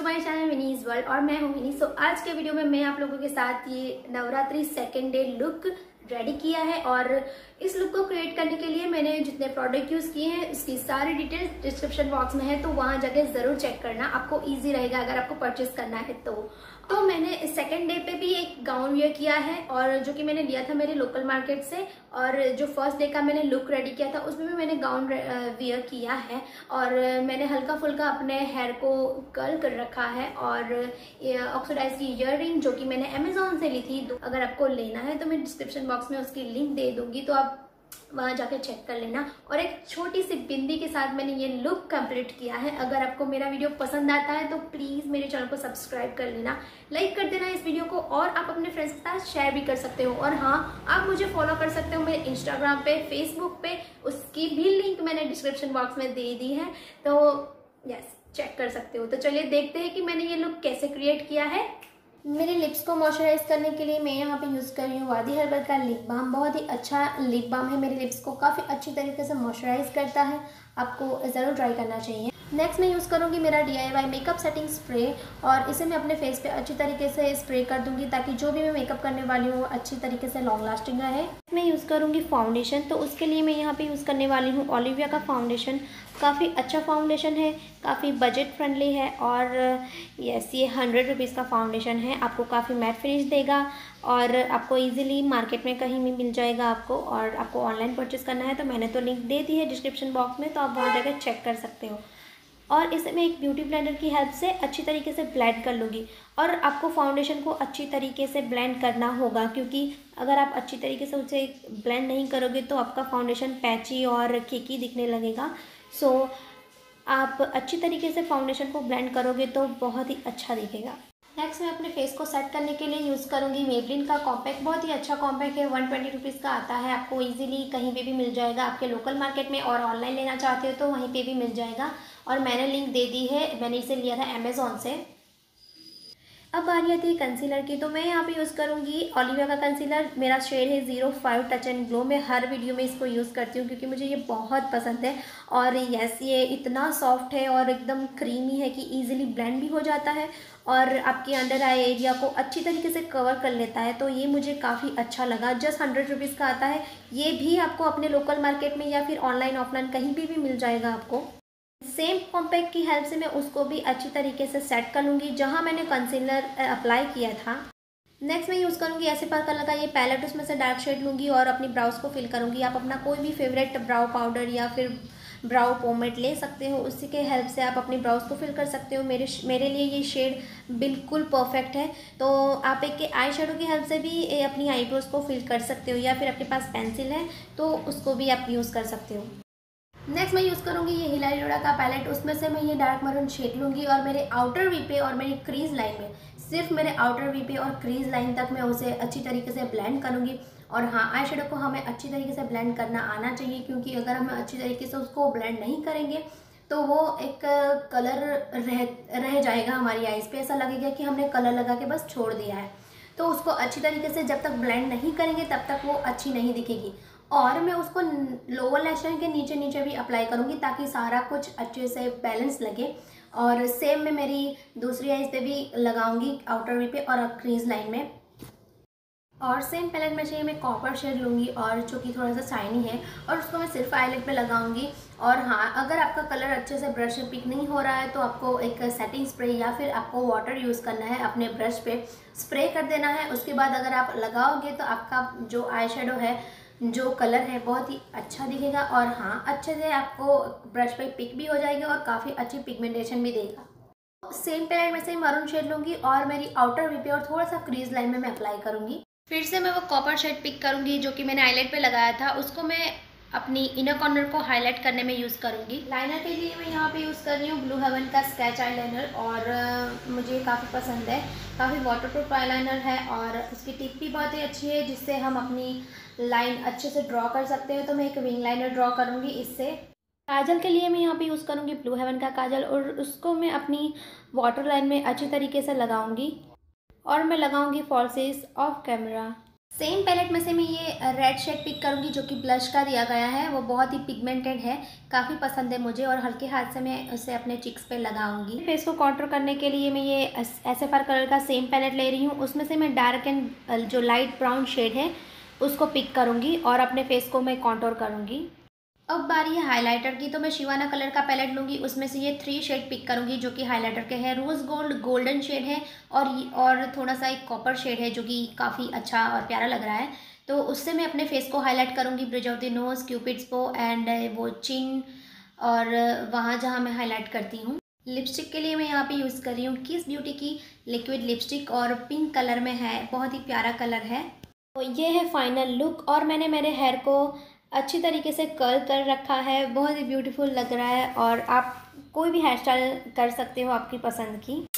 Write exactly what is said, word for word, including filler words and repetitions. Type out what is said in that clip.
My channel विनीज world और मैं हूँ विनी। सो आज के वीडियो में मैं आप लोगों के साथ ये Navratri second day look ready किया है और इस लुक को क्रिएट करने के लिए मैंने जितने प्रोडक्ट यूज किए हैं उसकी सारी डिटेल्स डिस्क्रिप्शन बॉक्स में है, तो वहां जाके जरूर चेक करना, आपको इजी रहेगा अगर आपको परचेस करना है तो। तो मैंने सेकेंड डे पे भी एक गाउन वेयर किया है और जो कि मैंने लिया था मेरे लोकल मार्केट से, और जो फर्स्ट डे का मैंने लुक रेडी किया था उसमें भी मैंने गाउन वेयर किया है और मैंने हल्का फुल्का अपने हेयर को कर्ल कर रखा है। और ऑक्सीडाइज की ईयर रिंग जो कि मैंने अमेजोन से ली थी, तो अगर आपको लेना है तो मैं डिस्क्रिप्शन बॉक्स में उसकी लिंक दे दूंगी, तो आप वहां जाके चेक कर लेना। और एक छोटी सी बिंदी के साथ मैंने ये लुक कंप्लीट किया है। अगर आपको मेरा वीडियो पसंद आता है तो प्लीज मेरे चैनल को सब्सक्राइब कर लेना, लाइक कर देना इस वीडियो को, और आप अपने फ्रेंड्स के साथ शेयर भी कर सकते हो। और हाँ, आप मुझे फॉलो कर सकते हो मेरे इंस्टाग्राम पे, फेसबुक पे, उसकी भी लिंक मैंने डिस्क्रिप्शन बॉक्स में दे दी है, तो यस चेक कर सकते हो। तो चलिए देखते हैं कि मैंने ये लुक कैसे क्रिएट किया है। मेरे लिप्स को मॉइस्चराइज करने के लिए मैं यहाँ पे यूज़ कर रही हूँ वादी हर्बल का लिप बाम। बहुत ही अच्छा लिप बाम है, मेरे लिप्स को काफ़ी अच्छी तरीके से मॉइस्चराइज करता है, आपको ज़रूर ट्राई करना चाहिए। नेक्स्ट मैं यूज़ करूँगी मेरा D I Y makeup setting spray, और इसे मैं अपने फेस पे अच्छी तरीके से स्प्रे कर दूंगी ताकि जो भी मैं मेकअप करने वाली हूँ अच्छी तरीके से लॉन्ग लास्टिंग रहे। मैं यूज़ करूँगी फाउंडेशन, तो उसके लिए मैं यहाँ पे यूज़ करने वाली हूँ ओलिविया का फाउंडेशन। काफ़ी अच्छा फाउंडेशन है, काफ़ी बजट फ्रेंडली है, और यस ये हंड्रेड रुपीज़ का फाउंडेशन है, आपको काफ़ी मैट फिनिश देगा और आपको इजीली मार्केट में कहीं भी मिल जाएगा आपको। और आपको ऑनलाइन परचेस करना है तो मैंने तो लिंक दे दी है डिस्क्रिप्शन बॉक्स में, तो आप वहाँ जाकर चेक कर सकते हो। और इसे मैं एक ब्यूटी ब्लेंडर की हेल्प से अच्छी तरीके से ब्लेंड कर लूँगी। और आपको फाउंडेशन को अच्छी तरीके से ब्लेंड करना होगा, क्योंकि अगर आप अच्छी तरीके से उसे ब्लेंड नहीं करोगे तो आपका फाउंडेशन पैची और केकी दिखने लगेगा। सो so, आप अच्छी तरीके से फाउंडेशन को ब्लेंड करोगे तो बहुत ही अच्छा दिखेगा। नेक्स्ट मैं अपने फेस को सेट करने के लिए यूज़ करूँगी मेबलिन का कॉम्पैक्ट। बहुत ही अच्छा कॉम्पैक्ट है, वन ट्वेंटी रुपीज़ का आता है, आपको इजीली कहीं पे भी मिल जाएगा, आपके लोकल मार्केट में, और ऑनलाइन लेना चाहते हो तो वहीं पे भी मिल जाएगा, और मैंने लिंक दे दी है, मैंने इसे लिया था अमेज़ॉन से। अब बारी आती है कंसीलर की, तो मैं यहाँ पे यूज़ करूँगी ओलिविया का कंसीलर। मेरा शेड है zero five touch and glow. मैं हर वीडियो में इसको यूज़ करती हूँ क्योंकि मुझे ये बहुत पसंद है, और यस ये इतना सॉफ्ट है और एकदम क्रीमी है कि इजीली ब्लेंड भी हो जाता है और आपके अंडर आई एरिया को अच्छी तरीके से कवर कर लेता है, तो ये मुझे काफ़ी अच्छा लगा। जस्ट हंड्रेड रुपीज़ का आता है, ये भी आपको अपने लोकल मार्केट में या फिर ऑनलाइन ऑफलाइन कहीं भी, भी मिल जाएगा आपको। सेम कॉम्पैक्ट की हेल्प से मैं उसको भी अच्छी तरीके से सेट कर लूँगी जहाँ मैंने कंसीलर अप्लाई किया था। नेक्स्ट मैं यूज़ करूँगी ऐसे पर कलर का ये पैलेट, उसमें से डार्क शेड लूँगी और अपनी ब्राउज को फिल करूँगी। आप अपना कोई भी फेवरेट ब्राउ पाउडर या फिर ब्राउ पोमेट ले सकते हो, उसी के हेल्प से आप अपनी ब्राउज को फिल कर सकते हो। मेरे मेरे लिए ये शेड बिल्कुल परफेक्ट है, तो आप एक आई शेडो की हेल्प से भी अपनी आईब्रोज को फिल कर सकते हो, या फिर आपके पास पेंसिल है तो उसको भी आप यूज़ कर सकते हो। नेक्स्ट मैं यूज़ करूँगी ये हिलारी लोड़ा का पैलेट, उसमें से मैं ये डार्क मरून शेड लूँगी और मेरे आउटर वी पे और मेरी क्रीज लाइन में, सिर्फ मेरे आउटर वी पे और क्रीज लाइन तक मैं उसे अच्छी तरीके से ब्लेंड करूँगी। और हाँ, आई शेडो को हमें अच्छी तरीके से ब्लेंड करना आना चाहिए, क्योंकि अगर हम अच्छी तरीके से उसको ब्लेंड नहीं करेंगे तो वो एक कलर रह रह जाएगा हमारी आइज़ पे, ऐसा लगेगा कि हमने कलर लगा के बस छोड़ दिया है। तो उसको अच्छी तरीके से जब तक ब्लेंड नहीं करेंगे तब तक वो अच्छी नहीं दिखेगी। और मैं उसको लोअर लैश लाइन के नीचे नीचे भी अप्लाई करूँगी ताकि सारा कुछ अच्छे से बैलेंस लगे। और सेम मैं मेरी दूसरी आइज़ पे भी लगाऊंगी, आउटर वी पे और क्रीज लाइन में। और सेम पैलेट में से मैं कॉपर शेड लूँगी और जो कि थोड़ा सा शाइनी है, और उसको मैं सिर्फ आईलिड पे लगाऊंगी। और हाँ, अगर आपका कलर अच्छे से ब्रश से पिक नहीं हो रहा है तो आपको एक सेटिंग स्प्रे या फिर आपको वाटर यूज़ करना है, अपने ब्रश पे स्प्रे कर देना है। उसके बाद अगर आप लगाओगे तो आपका जो आई शेडो है, जो कलर है, बहुत ही अच्छा दिखेगा, और हाँ अच्छे से आपको ब्रश पे पिक भी हो जाएगा और काफ़ी अच्छी पिगमेंटेशन भी देगा। सेम पैलेट में से मरून शेड लूँगी और मेरी आउटर वी पे और थोड़ा सा क्रीज लाइन में मैं अप्लाई करूँगी। फिर से मैं वो कॉपर शेड पिक करूँगी जो कि मैंने हाईलाइट पे लगाया था, उसको मैं अपनी इनर कॉर्नर को हाईलाइट करने में यूज़ करूँगी। लाइनर के लिए मैं यहाँ पे यूज़ कर रही हूँ ब्लू हेवन का स्केच आईलाइनर, और uh, मुझे काफ़ी पसंद है, काफ़ी वाटरप्रूफ आईलाइनर है और उसकी टिप भी बहुत ही अच्छी है जिससे हम अपनी लाइन अच्छे से ड्रॉ कर सकते हैं। तो मैं एक विंग लाइनर ड्रॉ करूँगी इससे। काजल के लिए मैं यहाँ पे यूज़ करूँगी ब्लू हेवन का काजल, और उसको मैं अपनी वाटर लाइन में अच्छी तरीके से लगाऊँगी, और मैं लगाऊँगी falsies of camera. Same palette में से मैं ये रेड शेड पिक करूँगी जो कि ब्लश का दिया गया है। वो बहुत ही पिगमेंटेड है, काफ़ी पसंद है मुझे और हल्के हाथ से मैं उसे अपने चिक्स पे लगाऊंगी। फेस को कॉन्टूर करने के लिए मैं ये एस एफ आर कलर का सेम पैलेट ले रही हूँ। उसमें से मैं डार्क एंड जो लाइट ब्राउन शेड है उसको पिक करूँगी और अपने फेस को मैं कॉन्टूर करूँगी। अब बारी है हाइलाइटर की, तो मैं शिवाना कलर का पैलेट लूँगी। उसमें से ये थ्री शेड पिक करूँगी जो कि हाइलाइटर के हैं। रोज़ गोल्ड गोल्डन शेड है और और थोड़ा सा एक कॉपर शेड है जो कि काफ़ी अच्छा और प्यारा लग रहा है। तो उससे मैं अपने फेस को हाईलाइट करूँगी, bridge of the nose, cupid's bow and वो चिन और वहाँ जहाँ मैं हाईलाइट करती हूँ। लिपस्टिक के लिए मैं यहाँ पे यूज़ कर रही हूँ किस ब्यूटी की लिक्विड लिपस्टिक और पिंक कलर में है, बहुत ही प्यारा कलर है। तो ये है फाइनल लुक और मैंने मेरे हेयर को अच्छी तरीके से कर्ल कर रखा है, बहुत ही ब्यूटीफुल लग रहा है और आप कोई भी हेयर स्टाइल कर सकते हो आपकी पसंद की।